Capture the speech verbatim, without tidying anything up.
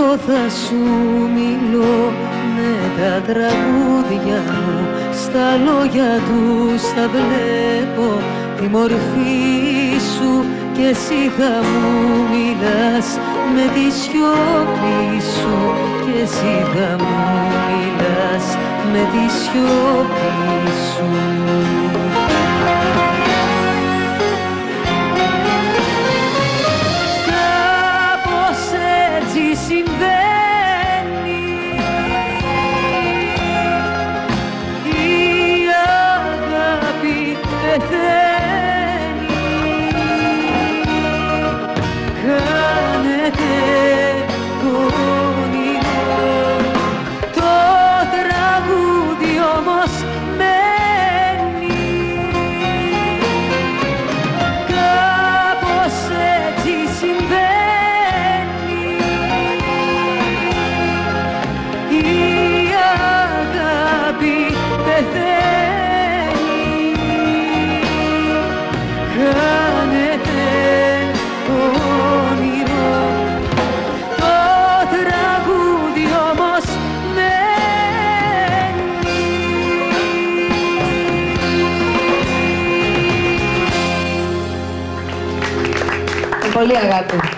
εγώ θα σου μιλώ με τα τραγούδια μου, στα λόγια τους θα βλέπω τη μορφή σου και εσύ θα μου μιλάς με τη σιωπή σου και εσύ θα μου μιλάς με τη σιωπή σου. Κάπως έτσι συμβαίνει, η αγάπη πεθαίνει, χάνεται το όνειρο, το τραγούδι όμως μένει. Κάπως έτσι συμβαίνει, η αγάπη πεθαίνει, χάνεται το όνειρο, το τραγούδι όμως μένει. Πολύ αγάπη.